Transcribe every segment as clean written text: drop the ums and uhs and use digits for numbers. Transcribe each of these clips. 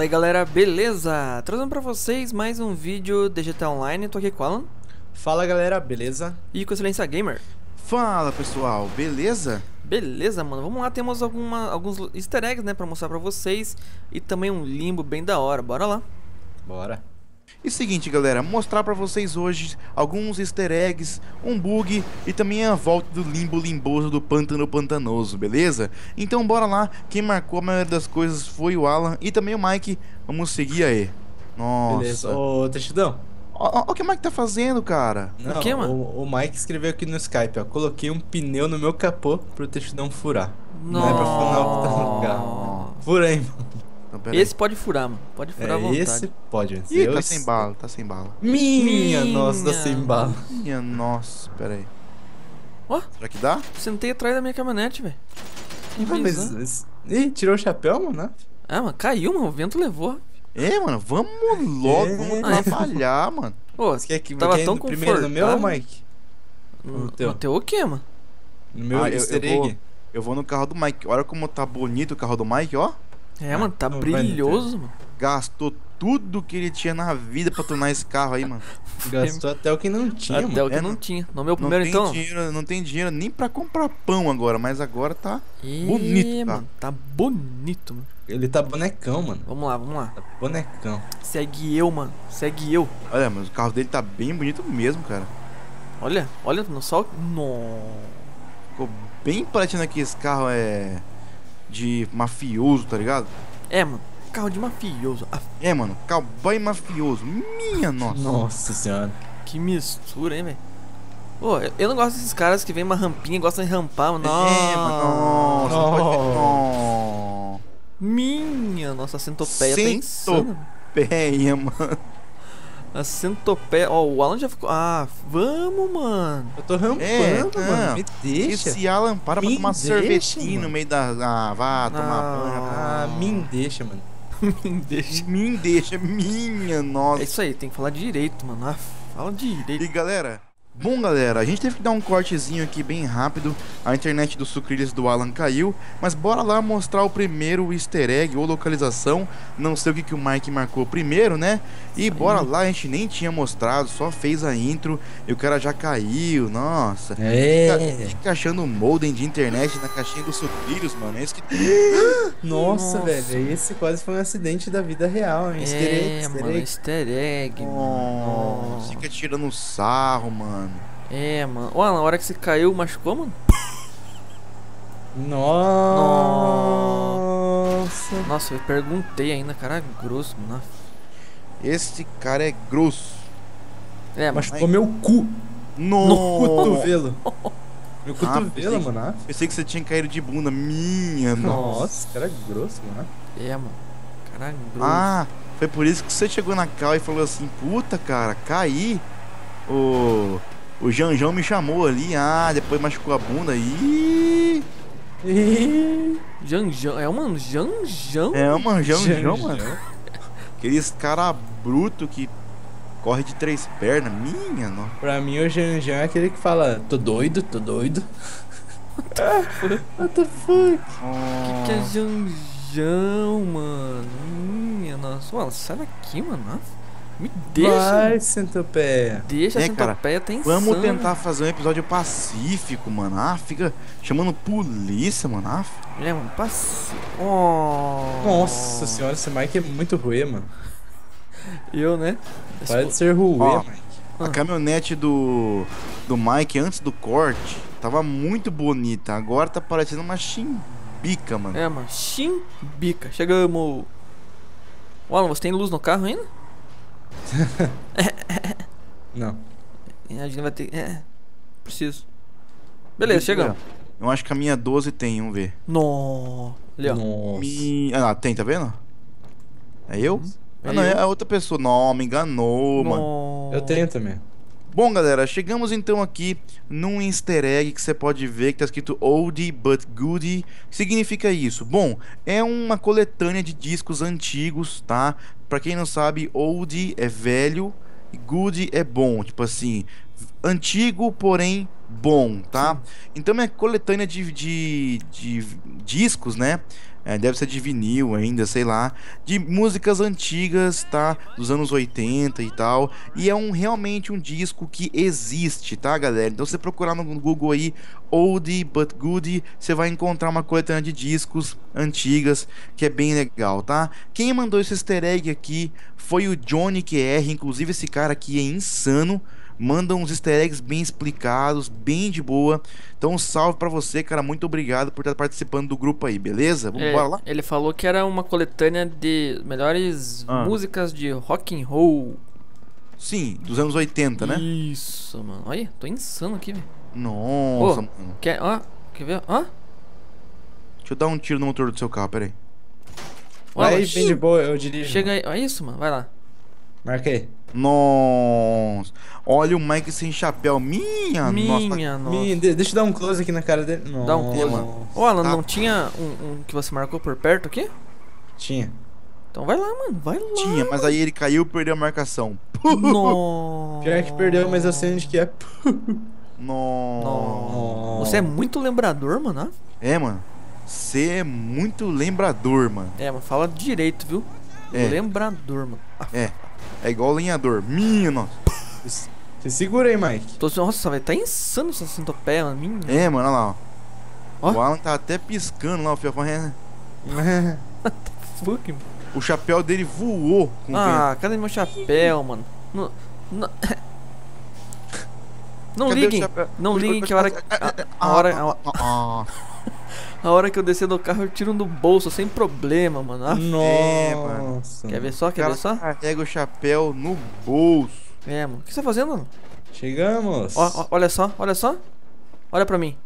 Fala aí galera, beleza? Trazendo pra vocês mais um vídeo de GTA Online. Tô aqui com o Alan Fala galera, beleza? e com a Excelência Gamer. Fala pessoal, beleza? Beleza, mano, vamos lá, temos alguns easter eggs, né, pra mostrar pra vocês. E também um limbo bem da hora, bora lá. Bora. E seguinte galera, mostrar pra vocês hoje alguns easter eggs, um bug e também a volta do limbo limboso do pântano pantanoso, beleza? Então bora lá, quem marcou a maioria das coisas foi o Alan e também o Mike, vamos seguir aí. Nossa. Beleza. Ô, Teixidão. Ó o que o Mike tá fazendo, cara. Não, quê, mano? o Mike escreveu aqui no Skype, ó. Coloquei um pneu no meu capô pro Teixidão furar. Não é pra furar o que tá no carro. Fura aí, mano. Então, pera aí. Esse pode furar, mano, pode furar à vontade. Esse pode, antes. Ih, tá sem bala, tá sem bala. Minha nossa, tá sem bala. Minha nossa, pera aí. Ó, Será que dá? sentei atrás da minha caminhonete, velho. Que Ah, visão. Ih, tirou o chapéu, mano? Ah, mano, caiu, mano, o vento levou. Mano, vamos logo, É. vamos trabalhar, mano. Pô, Você quer que tava quer tão ir primeiro no meu, confortável. Mike? No teu? teu o quê, mano? No meu easter egg? Eu vou no carro do Mike. Olha como tá bonito o carro do Mike, ó. É, mano, tá não vai no brilhoso, mano. Gastou tudo que ele tinha na vida pra tornar esse carro aí, mano. Gastou até o que não tinha, Até mano. o que não não- tinha. No meu Não primeiro, tem então. dinheiro, não tem dinheiro nem pra comprar pão agora, mas agora tá Ih, bonito, tá? mano, tá bonito, mano. Ele tá bonecão, mano. Vamos lá, vamos lá. Tá bonecão. Segue eu, mano. Segue eu. Olha, mas o carro dele tá bem bonito mesmo, cara. Olha, olha no sol. No. Ficou bem parecendo que esse carro é de mafioso, tá ligado? É, mano. Carro de mafioso. Ah, É, mano, cowboy mafioso. Minha nossa. Nossa senhora. que mistura, hein, velho. Pô, eu não gosto desses caras que vem uma rampinha e gostam de rampar, mano. É, mano, nossa, Oh. pode ver. Não. Minha nossa, a centopeia tá insana. Centopeia, mano. A centopeia. Ó, o Alan já ficou. Ah, vamos, mano. Eu tô rampando, não. mano. Me deixa. Esse Alan para pra Me tomar deixa, sorvetinho mano. no meio da. Ah, vá tomar banho. Ah, me deixa, mano. Deixa. Me deixa, minha É nossa. isso aí, tem que falar direito, mano. Ah, fala direito. E galera, bom galera, a gente teve que dar um cortezinho aqui bem rápido. A internet do Sucrilhos do Alan caiu. Mas bora lá mostrar o primeiro easter egg ou localização. Não sei o que o Mike marcou primeiro, né? E bora lá, a gente nem tinha mostrado, só fez a intro e o cara já caiu, nossa. Fica achando modem de internet na caixinha dos Sucrilhos, mano. É isso que... Nossa, Nossa. velho. Esse quase foi um acidente da vida real, hein? Easter egg, É, easter mano, egg. easter egg, mano. Nossa, fica tirando sarro, mano. É, mano. Ó, na hora que você caiu, machucou, mano? Nossa. Nossa, eu perguntei ainda, cara grosso, mano. Esse cara é grosso. É, mas Machucou meu cu. No Cotovelo. Meu pensei cotovelo, que- mano. Pensei que você tinha caído de bunda. Minha nossa. Nossa, cara grosso, mano. é, mano. Cara grosso. Ah, foi por isso que você chegou na cal e falou assim: puta, cara, caí. O Janjão me chamou ali. Ah, depois machucou a bunda. Ih, Janjão. É, mano, Janjão. é uma Janjão, Janjão. mano. Aqueles cara bruto que corre de três pernas. Minha nossa. Pra mim, o Janjan é aquele que fala: tô doido, tô doido. What the fuck? Que é Janjão, mano? Minha nossa. Mano, sai daqui, mano. Ah, me deixa. Vai, centopeia. Deixa a É, cara, centopeia, tá insano. Vamos tentar fazer um episódio pacífico, mano. Ah, fica chamando polícia, mano. Ah, É, mano, passe. Oh. Nossa senhora, esse Mike é muito ruim, mano. Eu, né? Para de ser ruim, Ó, Mike. a caminhonete do Mike antes do corte tava muito bonita. Agora tá parecendo uma chimbica, mano. É, mano, chimbica. Chegamos. Ó, Alan, você tem luz no carro ainda? Não. A gente vai ter. É, preciso. Beleza, chegamos. Eu acho que a minha 12 tem, vamos ver. No. Ali, ó. Nossa. Ah, tem, tá vendo? É eu? É Ah, não, é eu. a outra pessoa. Não, me enganou, mano. No. Eu tenho também. Bom, galera, chegamos então aqui num easter egg que você pode ver que tá escrito Oldie But Goodie. O que significa isso? Bom, é uma coletânea de discos antigos, tá? Pra quem não sabe, Oldie é velho e Goodie é bom. Tipo assim, antigo, porém bom, tá? Então é coletânea de discos, né? deve ser de vinil ainda, sei lá, de músicas antigas, tá? Dos anos 80 e tal. E é realmente um disco que existe, tá, galera? Então, se você procurar no Google aí, Oldie But Goodie, você vai encontrar uma coletânea de discos antigas, que é bem legal, tá? Quem mandou esse easter egg aqui foi o Johnny QR, inclusive esse cara aqui é insano. Manda uns easter eggs bem explicados, bem de boa. Então, um salve pra você, cara. Muito obrigado por estar participando do grupo aí, beleza? Vamos bora lá? Ele falou que era uma coletânea de melhores músicas de rock and roll. Sim, dos anos 80, né? Isso, mano. Olha, tô insano aqui, velho. Nossa, mano. Quer ver? Ó. Deixa eu dar um tiro no motor do seu carro, peraí. Vai aí, bem de boa, eu dirijo. Chega aí. Olha isso, mano. Vai lá. Marquei. Nossa. Olha o Mike sem chapéu. Minha nossa. Deixa eu dar um close aqui na cara dele. Nossa. Dá um close. Ô, Alan, não tinha um que você marcou por perto aqui? Tinha. Então vai lá, mano. Vai lá. Tinha, mas aí ele caiu e perdeu a marcação. Nossa. Pior que perdeu, mas eu sei onde que é. Nossa. Você é muito lembrador, mano. É, mano. Você é muito lembrador, mano. É, mas fala direito, viu? Lembrador, mano. É igual lenhador. Minha nossa. Você segura aí, Mike. Nossa, velho, tá insano essa centopeia, mano. Minha. É, mano, olha lá, ó. O Alan tá até piscando lá, o fiofão. Fuck, mano. O chapéu dele voou com o vento. Cadê meu chapéu, mano? Não Cadê liguem. o chapéu? Não liguem que a hora que eu descer do carro eu tiro do bolso sem problema, mano. Nossa. Quer ver só? Carrega o chapéu no bolso. É, mano. O que você tá fazendo, mano? Chegamos. Olha só. Olha pra mim.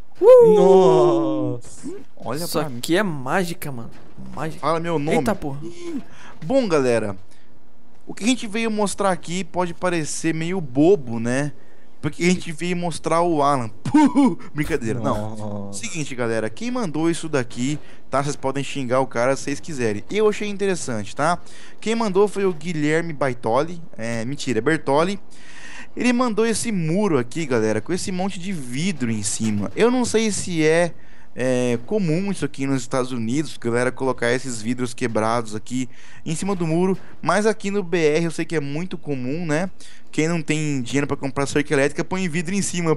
Nossa. Olha Isso pra mim. aqui é mágica, mano. Mágica. Fala meu nome. Eita, porra. Bom, galera, o que a gente veio mostrar aqui pode parecer meio bobo, né? Porque a gente veio mostrar o Alan. Brincadeira, não. Seguinte, galera, quem mandou isso daqui, tá? Vocês podem xingar o cara se vocês quiserem. Eu achei interessante, tá? Quem mandou foi o Guilherme Baitoli. Mentira, é Bertoli. Ele mandou esse muro aqui, galera, com esse monte de vidro em cima. Eu não sei se é comum isso aqui nos Estados Unidos, galera, colocar esses vidros quebrados aqui em cima do muro, mas aqui no BR eu sei que é muito comum, né? Quem não tem dinheiro pra comprar cerca elétrica põe vidro em cima.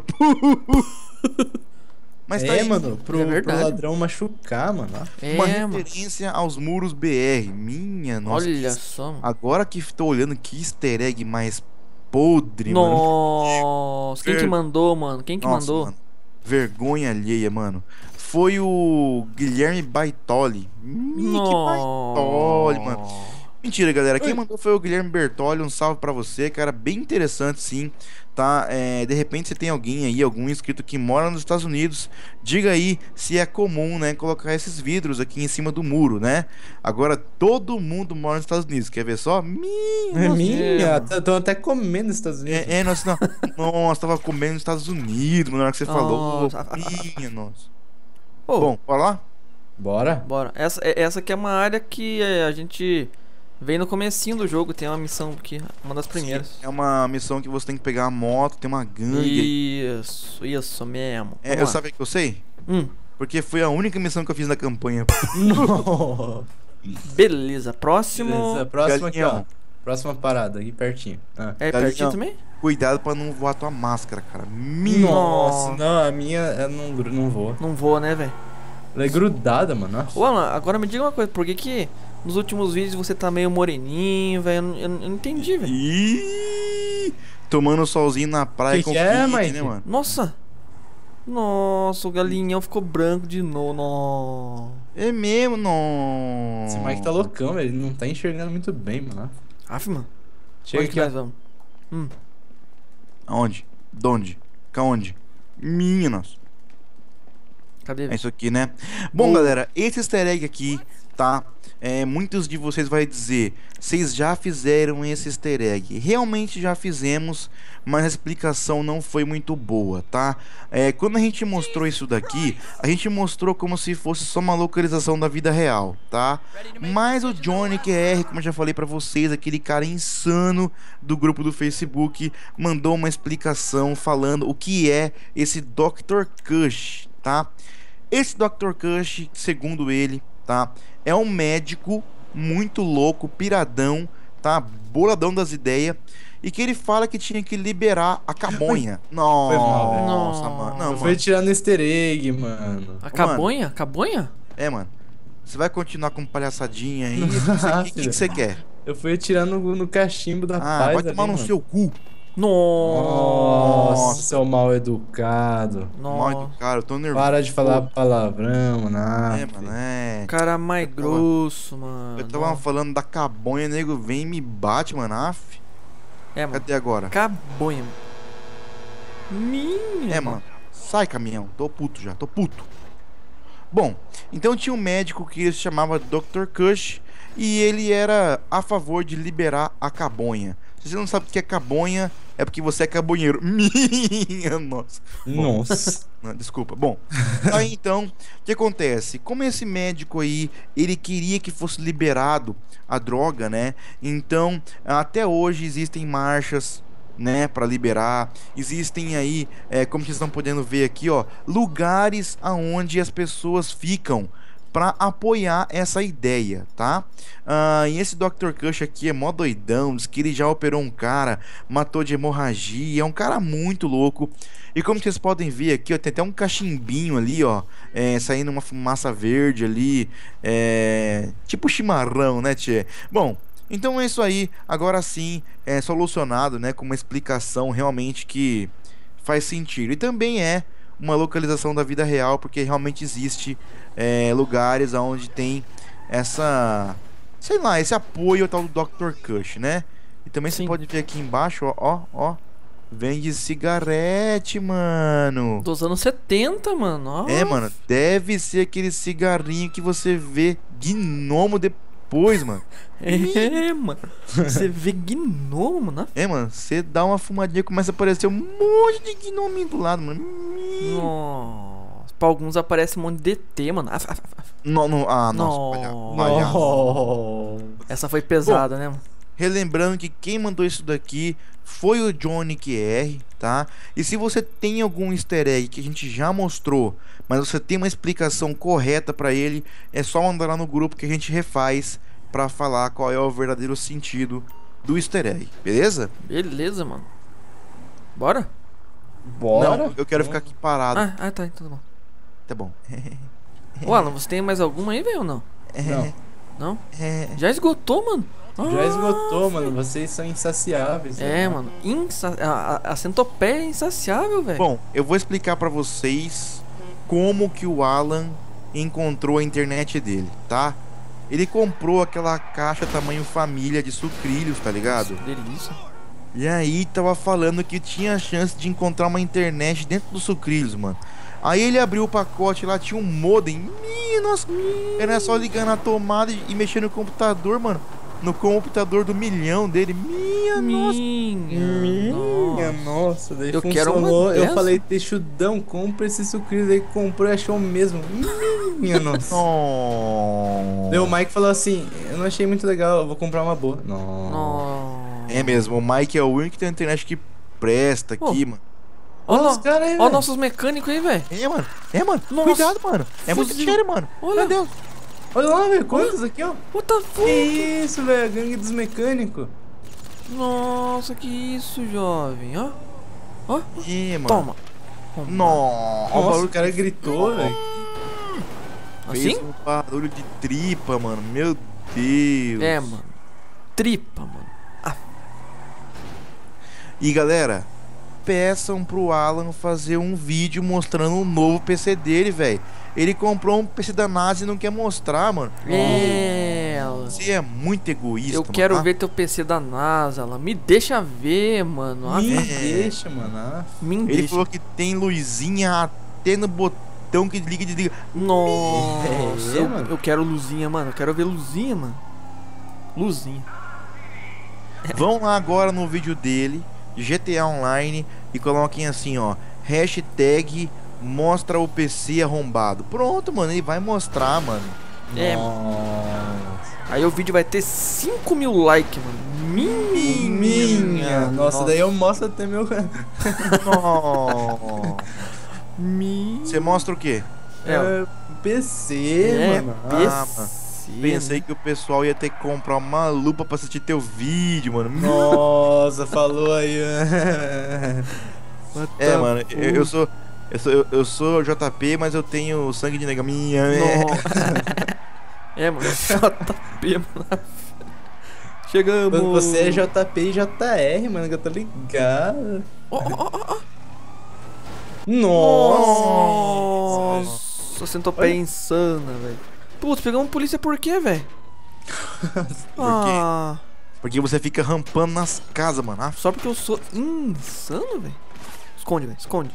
Mas tá aí, mano, pro ladrão machucar, mano. Uma referência aos muros BR. Minha nossa. Olha só, mano. Agora que tô olhando, que easter egg mais podre, mano. Nossa, quem que mandou, mano? Quem que mandou? Mano, vergonha alheia, mano. Foi o Guilherme Baitoli. Que Baitoli, mano. Mentira, galera. Quem mandou foi o Guilherme Bertoli. Um salve pra você, cara. Bem interessante, sim. Tá? De repente você tem alguém aí, algum inscrito que mora nos Estados Unidos. Diga aí se é comum, né? Colocar esses vidros aqui em cima do muro, né? Agora todo mundo mora nos Estados Unidos. Quer ver só? Minha. Tô até comendo nos Estados Unidos. Nossa, tava comendo nos Estados Unidos, mano, na hora que você falou. Minha, nossa. Bom, bora lá? Bora. Essa aqui é uma área que a gente vem no comecinho do jogo. Tem uma missão aqui, uma das primeiras. Sim, é uma missão que você tem que pegar a moto, tem uma gangue. Isso mesmo. Eu sabia que eu sei? Porque foi a única missão que eu fiz na campanha. Beleza, próximo aqui, ó. Próxima parada, aqui pertinho. Pertinho também? Cuidado pra não voar tua máscara, cara. Nossa, não, a minha não voa. Não voa, né, velho? Ela é grudada, mano. Ô, Alan, agora me diga uma coisa, por que nos últimos vídeos você tá meio moreninho, velho? Eu não entendi, velho. Tomando solzinho na praia com Mike, né, mano? Nossa, o galinhão ficou branco de novo. É mesmo, não. Esse Mike tá loucão, velho. Ele não tá enxergando muito bem, mano. Mano. Chega aqui, nós vamos. Aonde? Donde? Caonde? Minha nossa. Cadê? É isso aqui, né? Bom, galera, esse easter egg aqui, tá? Muitos de vocês vai dizer, vocês já fizeram esse easter egg. Realmente já fizemos, mas a explicação não foi muito boa, tá? Quando a gente mostrou isso daqui, a gente mostrou como se fosse só uma localização da vida real, tá? Mas o Johnny QR, como eu já falei pra vocês, aquele cara insano do grupo do Facebook, mandou uma explicação falando o que é esse Dr. Kush, tá? Esse Dr. Kush, segundo ele, tá? É um médico muito louco, piradão, tá? Boladão das ideias. E que ele fala que tinha que liberar a cabonha. Foi mal, velho. Nossa, mano. Não, Eu fui mano. tirar no easter egg, mano. A cabonha? Cabonha? É, mano. Você vai continuar com palhaçadinha aí? O que você quer? Eu fui atirar no cachimbo da Ah, paz vai tomar ali, no mano. seu cu. Nossa, seu mal educado. Mal Nossa. educado, eu tô nervoso. Para de falar palavrão, mano. É, mano, é. Cara mais grosso, mano. Eu tava falando da cabonha, nego vem e me bate, mano. Aff. É, mano. Cadê agora? Cabonha. Minha. É, mano. Sai, caminhão. Tô puto já, tô puto. Bom, então tinha um médico que se chamava Dr. Kush e ele era a favor de liberar a cabonha. Se você não sabe o que é cabonha, é porque você é cabonheiro. Minha nossa. Nossa. Não, desculpa. Bom, aí então, o que acontece? Como esse médico aí, ele queria que fosse liberado a droga, né? Então, até hoje existem marchas, né, para liberar. Existem aí, como vocês estão podendo ver aqui, ó, lugares aonde as pessoas ficam para apoiar essa ideia, tá? E esse Dr. Kush aqui é mó doidão, diz que ele já operou um cara, matou de hemorragia, é um cara muito louco. E como vocês podem ver aqui, ó, tem até um cachimbinho ali, ó, saindo uma fumaça verde ali, tipo chimarrão, né, tchê? Bom, então é isso aí, agora sim, é solucionado, né, com uma explicação realmente que faz sentido. E também é uma localização da vida real, porque realmente existe lugares onde tem essa, sei lá, esse apoio ao tal do Dr. Kush, né? E também Sim. você pode ver aqui embaixo, ó, vende cigarrete, mano. Dos anos 70, mano. Ó. É, mano, deve ser aquele cigarrinho que você vê gnomo depois, mano. É, mano. Você vê gnomo, mano. É, mano, você dá uma fumadinha, começa a aparecer um monte de gnominho do lado, mano. Nossa. Pra alguns aparece um monte de DT, mano. Nossa, palhaço. Oh. Essa foi pesada, né, mano? Relembrando que quem mandou isso daqui foi o Johnny QR, tá? E se você tem algum easter egg que a gente já mostrou, mas você tem uma explicação correta pra ele, é só mandar lá no grupo que a gente refaz pra falar qual é o verdadeiro sentido do easter egg, beleza? Beleza, mano. Bora? Bora? Não, eu quero ficar aqui parado. Tá, tudo bom. Tá bom. Ô, Alan, você tem mais alguma aí, velho, ou não? Não. Não? Já esgotou, mano? Já esgotou, mano. Vocês são insaciáveis. É, mano. A centopeia é insaciável, velho. Bom, eu vou explicar pra vocês como que o Alan encontrou a internet dele, tá? Ele comprou aquela caixa tamanho família de sucrilhos, tá ligado? Delícia. E aí tava falando que tinha chance de encontrar uma internet dentro dos sucrilhos, mano. Aí ele abriu o pacote lá, tinha um modem. Nossa, era só ligar na tomada e mexer no computador, mano. No computador do milhão dele. Minha nossa, daí Eu funcionou. quero uma Eu dessa. falei, Texudão, compra esse sucrilho. Aí comprou e achou o mesmo. Minha nossa. Oh. Daí o Mike falou assim, eu não achei muito legal, eu vou comprar uma boa. Não. Nossa. É mesmo, o Mike é o único que tem internet que presta aqui, mano. Olha os caras aí, Ó velho. nossos mecânicos aí, velho. É, mano. Nossa. Cuidado, mano. É muito Fuzil. cheiro, mano. Olha. Meu Deus. Olha lá, velho, quantos aqui, ó. What the Que fuck? isso, velho, a gangue dos mecânicos. Nossa, que isso, jovem. Ó. Ó. Mano. Toma. Nossa, Nossa, o cara gritou, velho. fez Assim? um barulho de tripa, mano. Meu Deus. É, mano. Tripa, mano. E galera, peçam pro Alan fazer um vídeo mostrando o novo PC dele, velho. Ele comprou um PC da NASA e não quer mostrar, mano. É. Você é muito egoísta, Eu mano, quero tá? ver teu PC da NASA, Alan. Me deixa ver, mano. Ah, Me É. deixa, mano. Ah. me Ele deixa. falou que tem luzinha até no botão que liga e desliga. Nossa, É, mano. eu quero luzinha, mano. Eu quero ver luzinha, mano. Luzinha. Vão lá agora no vídeo dele, GTA Online, e coloquem assim, ó, hashtag mostra o PC arrombado. Pronto, mano, ele vai mostrar, mano. É, Nossa. aí o vídeo vai ter 5.000 likes, mano. Minha. Nossa, daí eu mostro até meu. Nossa. Você mostra o quê? É, PC, mano. PC, Pensei que o pessoal ia ter que comprar uma lupa pra assistir teu vídeo, mano. Nossa, falou aí. É, mano, eu sou JP, mas eu tenho sangue de nega minha. É, mano, JP, mano. Chegamos. Você é JP e JR, mano, que eu tô ligado. Nossa! Nossa, centopeia insana, velho. Putz, pegamos polícia por quê, velho? Porque você fica rampando nas casas, mano. Ah, Só porque eu sou insano, velho. Esconde, velho, esconde.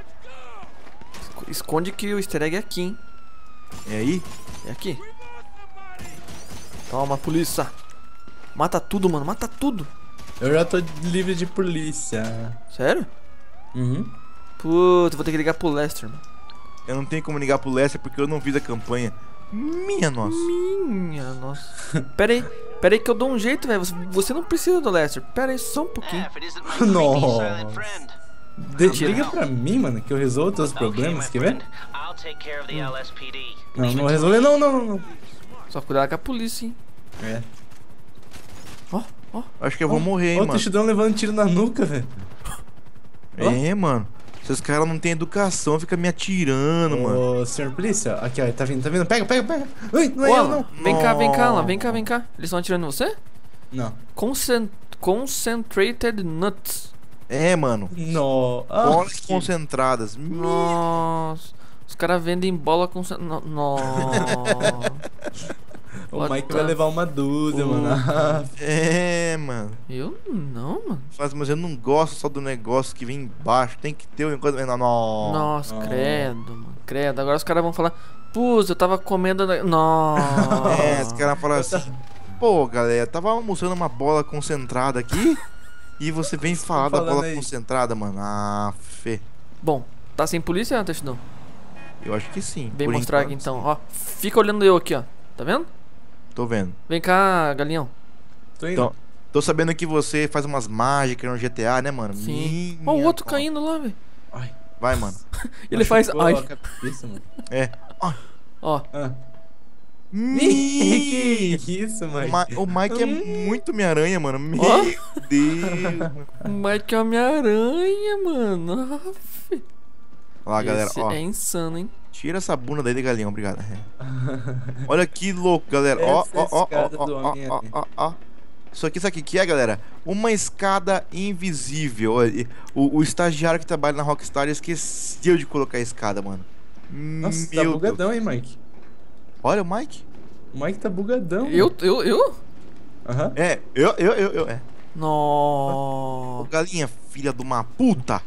Esconde que o easter egg é aqui, hein. é aí? É aqui. Toma, polícia. Mata tudo, mano, mata tudo. Eu já tô livre de polícia. Sério? Uhum. Putz, vou ter que ligar pro Lester, mano. Eu não tenho como ligar pro Lester porque eu não fiz a campanha. Minha nossa. Minha nossa. Pera aí que eu dou um jeito, velho. Você não precisa do Lester. Pera aí só um pouquinho. Nossa. Liga pra mim, mano, que eu resolvo teus problemas, quer ver? Não, não resolver, não. Só cuidar com a polícia, hein. É. Ó. Acho que eu vou morrer, hein, Ó, o mano. Texidão levando tiro na nuca, velho. É, mano. Esses caras não têm educação, fica me atirando, mano. Ô, senhor polícia, aqui, ó, tá vindo. Pega. Ui, não é Ó, eu, não. Vem cá, lá, vem cá. Eles estão atirando em você? Não. Concentrated nuts. É, mano. No. Bolas concentradas. Nossa. Os caras vendem bola com... Nossa. O What Mike the vai levar uma dúzia, mano. É, mano. Eu não, mano. Mas eu não gosto só do negócio que vem embaixo. Tem que ter o negócio. Nossa, credo, mano. Credo. Agora os caras vão falar... Putz, eu tava comendo... Nossa. É, os caras falam assim. Pô, galera, tava almoçando uma bola concentrada aqui. E você vem falar da bola aí? concentrada, mano. Ah, fê. Bom, tá sem polícia, Texidão? Eu acho que sim. Vem por mostrar aqui enquanto, então. Ó, fica olhando eu aqui, ó. Tá vendo? sim. Tô vendo. Vem cá, galinhão. Tô indo. Então, tô sabendo que você faz umas mágicas no GTA, né, mano? Sim. Minha Ó, o outro nossa. caindo lá, velho. Ai, Vai, mano. Ele faz... machucou Ai. a cabeça, mano. É. Ó. Ah. Mi- Que isso, mano? O Mike é muito Homem-Aranha, mano. Meu Ó. Deus. O Mike é Homem-Aranha, mano. Aff. Olha lá, galera, Esse ó. é insano, hein? Tira essa bunda daí de galinhão, obrigado. É. Olha que louco, galera. Ó, Essa é a escada do Homem-Aranha. ó. Isso aqui, sabe o que é, galera? Uma escada invisível. Olha, o estagiário que trabalha na Rockstar esqueceu de colocar a escada, mano. Nossa, tá Meu Deus. bugadão, hein, Mike? Olha o Mike. O Mike tá bugadão. Eu? Aham. É, é. Ô, Nossa. galinha, filha de uma puta.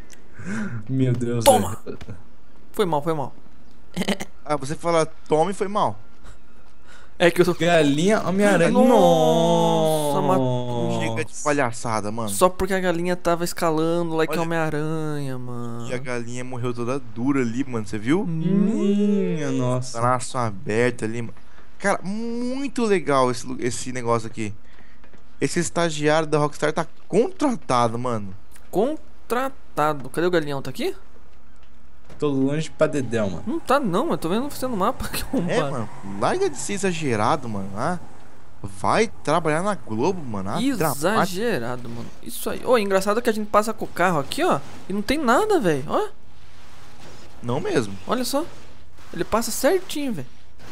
Meu Deus, Toma. velho. Foi mal. Ah, você fala tome foi mal. É que eu sou... Galinha Homem-Aranha. Nossa, Chega de palhaçada, mano. Só porque a galinha tava escalando lá que é Olha. Homem-Aranha, mano. E a galinha morreu toda dura ali, mano. Você viu? Minha nossa. Braço aberto ali, mano. Cara, muito legal esse negócio aqui. Esse estagiário da Rockstar tá contratado, mano. Contratado. Cadê o galinhão? Tá aqui? Tô longe pra dedéu, mano. Não tá não, eu tô vendo você no mapa. Que É, mano. Larga de ser exagerado, mano. Ah, vai trabalhar na Globo, mano. Ah, dramático. Exagerado, mano. Isso aí. Ô, engraçado que a gente passa com o carro aqui, ó. E não tem nada, velho. Ó, Não mesmo. olha só. Ele passa certinho, velho.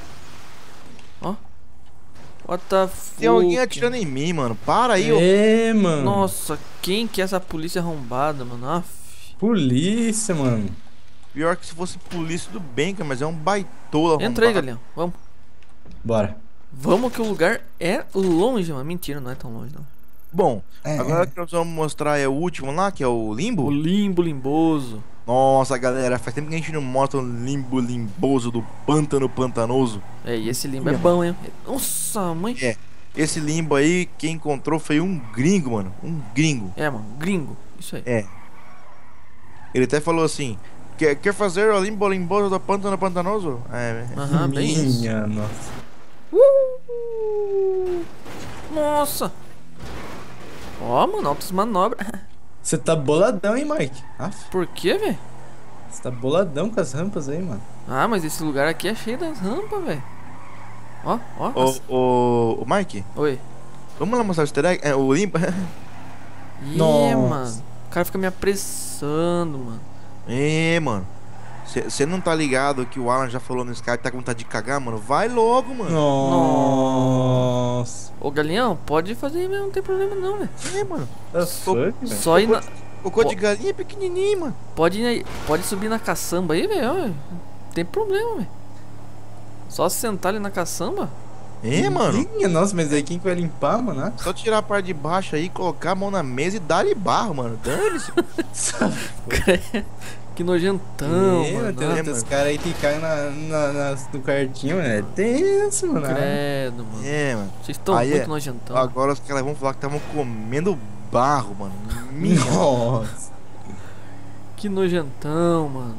Ó. What the fuck? Tem alguém atirando em mim, mano. Para aí, ô. É, mano. Nossa, quem que é essa polícia arrombada, mano? Aff. Polícia, mano. Pior que se fosse polícia, tudo bem, cara, mas é um baitola. Entra aí, arrombado. galinhão. Vamos. Bora. Vamos que o lugar é longe, mano. Mentira, não é tão longe, não. Bom, agora que nós vamos mostrar é o último lá, que é o Limbo. O limbo limboso. Nossa, galera, faz tempo que a gente não mostra o Limbo limboso do pântano pantanoso. É, e esse limbo é bom, hein? Nossa, mãe. É, esse Limbo aí, quem encontrou foi um gringo, mano. Um gringo. É, mano. Gringo. Isso aí. É. Ele até falou assim: quer fazer o Limbo limboso do pântano pantanoso? É, Aham, bem isso. Minha nossa. Nossa. Ó, mano, altas manobras. Você tá boladão, hein, Mike? Aff. Por quê, velho? Você tá boladão com as rampas aí, mano. Ah, mas esse lugar aqui é cheio das rampas, velho. Ó, ó. Ô, Mike, Oi. vamos lá mostrar o easter egg? É, o limpa. Nossa. Nossa. Mano. O cara fica me apressando, mano. Mano. Você não tá ligado que o Alan já falou no Skype, tá com vontade de cagar, mano? Vai logo, mano. Nossa. Ô, Galinhão, pode fazer mesmo, não tem problema não, velho. Mano. Tá fuck, velho. Só ir na... Cocô de galinha é pequenininho, mano. Pode ir aí, pode subir na caçamba aí, velho. Não tem problema, velho. Só sentar ali na caçamba. Mano. Minha nossa, mas aí quem que vai limpar, mano? Ah, Só tirar a parte de baixo aí, colocar a mão na mesa e dar-lhe barro, mano. Dane-se. Que nojentão, É, mano. tem mano. os caras aí que caem no quartinho, mano. É tenso, mano. Credo, mano. Mano. Vocês estão Aí muito nojentão. Agora os caras vão falar que estavam comendo barro, mano. Minha. Nossa. Que nojentão, mano.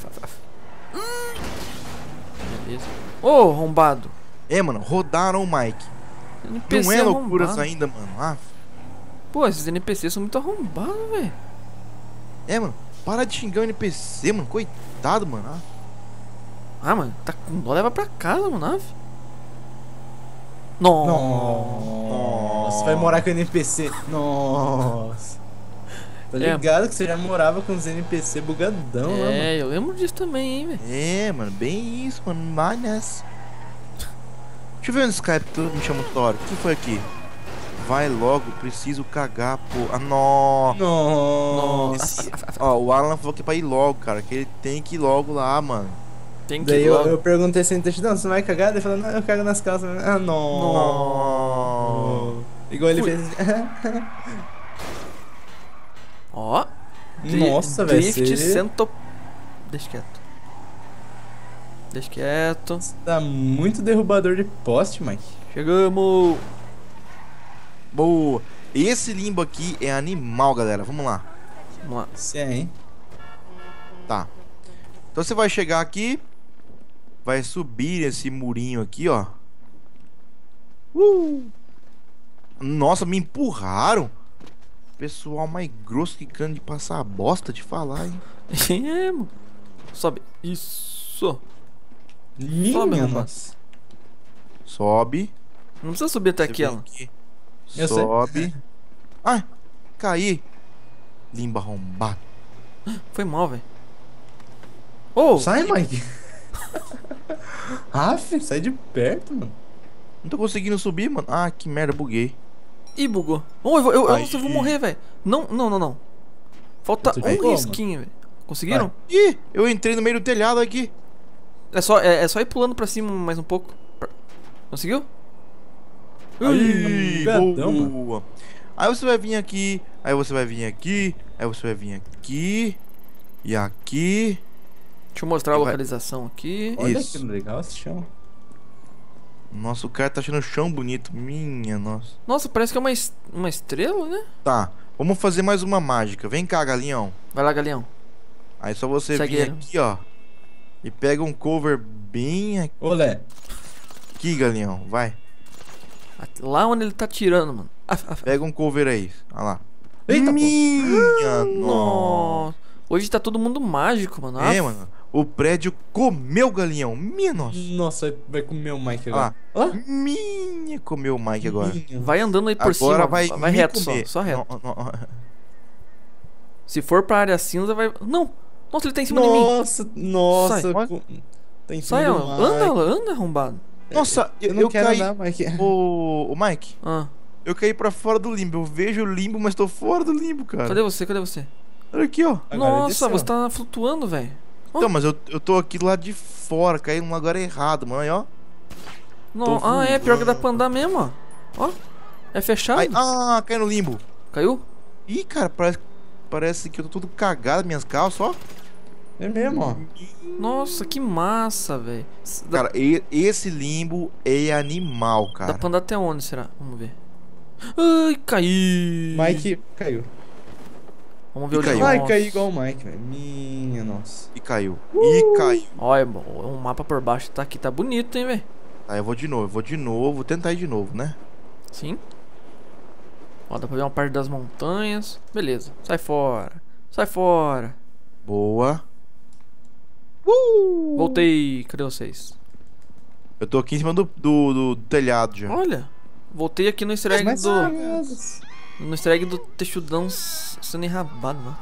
Beleza. Ô, arrombado. Mano, rodaram o Mike. NPC Não é loucuras arrombado. ainda, mano. Pô, esses NPCs são muito arrombados, velho. Mano, para de xingar o NPC, mano. Coitado, mano. Mano, tá com dó, leva pra casa, mano. Nossa. Nossa. Vai morar com NPC. Nossa. Tá ligado que você já morava com os NPC bugadão lá, mano. Eu lembro disso também, hein, velho. Mano, bem isso, mano. Não vai nessa. Deixa eu ver no Skype, tu me chamou toda hora. O que foi aqui? Vai logo, preciso cagar, pô. Nossa. Nossa. Ó, o Alan falou que é pra ir logo, cara. Que ele tem que ir logo lá, mano. Tem que Daí ir logo. eu perguntei assim, não, você vai cagar? Ele falou, não, eu cago nas calças. Ah, não. Nossa. Igual ele Fui. fez assim. Ó. Nossa, velho. Drift Você sento... Deixa quieto. Deixa quieto. tá muito derrubador de poste, Mike. Chegamos. Boa. Esse limbo aqui é animal, galera. Vamos lá. Vamos lá. Você é, hein? Tá. Então você vai chegar aqui. Vai subir esse murinho aqui, ó. Nossa, me empurraram. Pessoal mais grosso que cano de passar a bosta de falar, hein? Mano. Sobe. Isso. Minha rapaz. nossa. Sobe. Não precisa subir até Você aqui, vem Alan. aqui. Eu sei. Sobe. Ai, caí. Limbo arrombado. Foi mal, velho. Ô! Sai, Mike. Aff, sai de perto, mano. Não tô conseguindo subir, mano. Ah, que merda, buguei. Ih, bugou. Ô, eu Aí. vou morrer, velho. Não. Falta Eu tô de um boa, risquinho, velho. Conseguiram? Ih, eu entrei no meio do telhado aqui. É só ir pulando pra cima mais um pouco. Conseguiu? Aí, bugadão, boa. Aí você vai vir aqui. Aí você vai vir aqui. Aí você vai vir aqui. E aqui. Deixa eu mostrar a Vai. localização aqui. Olha Isso. que legal esse chão. Nossa, o cara tá achando o chão bonito. Minha nossa. Nossa, parece que é uma estrela, né? Tá, vamos fazer mais uma mágica. Vem cá, galinhão. Vai lá, Galeão. Aí só você Segue vir ele. aqui, ó. E pega um cover bem Olé. aqui, galinhão. Vai. Lá onde ele tá tirando, mano. Pega um cover aí. Olha lá. Eita, pô. Minha nossa. Nossa. Hoje tá todo mundo mágico, mano. Mano. O prédio comeu o galinhão. Minha nossa. Nossa, vai comer o Mike Olha lá. agora. Minha comeu o Mike agora. Vai andando aí por Agora cima. vai Vai me reto comer. só reto. Não. Se for pra área cinza, vai... Não! Nossa, ele tá em cima de mim. Nossa. Sai. Tá em cima Sai, do Alan. Mike. Anda, arrombado. Nossa, Eu não eu quero caí. andar, Mike. Ô, Mike, Ah, eu caí pra fora do limbo. Eu vejo o limbo, mas tô fora do limbo, cara. cadê você? Cadê você? Olha aqui, ó. Agora Nossa, desceu. você tá flutuando, velho. Então, mas eu tô aqui lá de fora, caí num lugar errado, mano. Aí, ó. Não, Tô é pior que dá voando. pra andar mesmo, ó. Ó, é fechado. Aí, cai no limbo. Caiu? Ih, cara, parece que eu tô todo cagado, minhas calças, ó. É mesmo, ó. Nossa, que massa, velho. Dá, Cara, esse limbo é animal, cara. dá pra andar até onde, será? Vamos ver. Ai, caí. Mike caiu. Vamos ver E o caiu. Ai, Nossa. caí igual o Mike, velho. Minha nossa. E caiu. E caiu. Olha, um mapa por baixo tá aqui, tá bonito, hein, velho. Aí eu vou de novo, vou tentar ir de novo, né? Sim. Ó, dá pra ver uma parte das montanhas. Beleza, sai fora. Sai fora. Boa. Voltei. Cadê vocês? Eu tô aqui em cima do telhado já. Olha. Voltei aqui no easter egg Mas no easter egg do texudão sendo enrabado, né?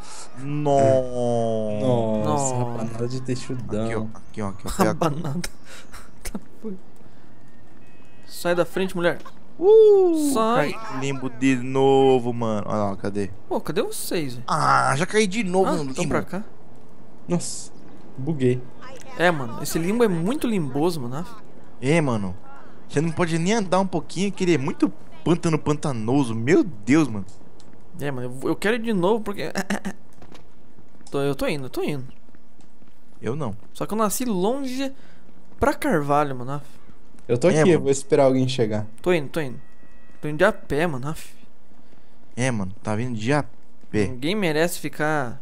Nossa, Não. rabanada de texudão. Aqui, ó. Pega. Rabanada. Tá, foi. Sai da frente, mulher. Sai. Caí no limbo de novo, mano. Olha lá, cadê? Pô, cadê vocês, velho? Ah, já caí de novo no Então limbo. pra cá. Nossa, buguei. É, mano, esse limbo é muito limboso, mano. É, mano. Você não pode nem andar um pouquinho, que ele é muito pantanoso. Meu Deus, mano. É, mano, eu quero ir de novo porque... Eu tô indo. Eu não. Só que eu nasci longe pra Carvalho, mano. Eu tô aqui, mano. eu vou esperar alguém chegar. Tô indo. Tô indo de a pé, mano. É, mano. Tá vindo de a pé. Ninguém merece ficar...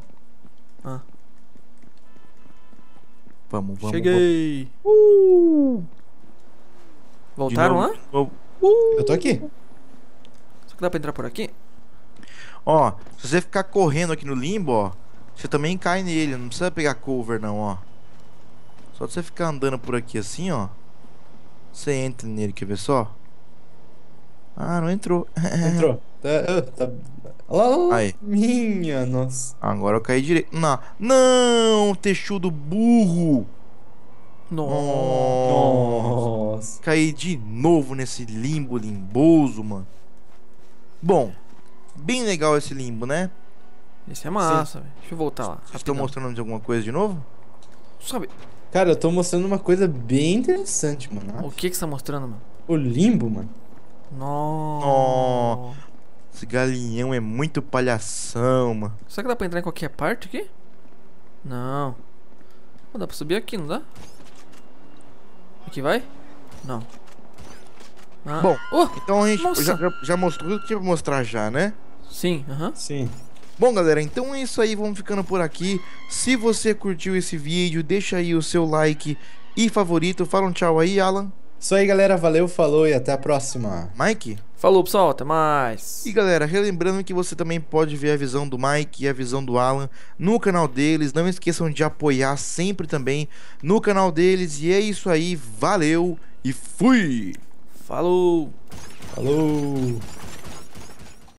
Vamos. Cheguei. Voltaram lá? De novo. Eu tô aqui. Só que dá pra entrar por aqui? Ó, se você ficar correndo aqui no limbo, ó, você também cai nele. Não precisa pegar cover, não, ó. Só de você ficar andando por aqui assim, ó, você entra nele, quer ver só? Ah, não entrou. Entrou. Tá. Olha lá. Aí. Minha, nossa. Agora eu caí direito. Não, texudo burro. Nossa. Caí de novo nesse limbo limboso, mano. Bom, bem legal esse limbo, né? Esse é massa, velho. Deixa eu voltar lá. Vocês estão rapidão. mostrando de alguma coisa de novo? Sabe, Cara, eu tô mostrando uma coisa bem interessante, mano. o que você tá mostrando, mano? O limbo, mano. Nossa. Esse galinhão é muito palhação, mano. Será que dá pra entrar em qualquer parte aqui? Não. Pô, dá pra subir aqui, não dá? Aqui vai? Não. Ah. Bom, Oh, então a gente Nossa. já mostrou tudo que tinha pra mostrar já, né? sim, aham. Sim. Bom, galera, então é isso aí, vamos ficando por aqui. Se você curtiu esse vídeo, deixa aí o seu like e favorito. Fala um tchau aí, Alan. Isso aí, galera. Valeu, falou e até a próxima. Mike? Falou, pessoal, até mais. E galera, relembrando que você também pode ver a visão do Mike e a visão do Alan no canal deles. Não esqueçam de apoiar sempre também no canal deles. E é isso aí, valeu e fui! Falou. Falou.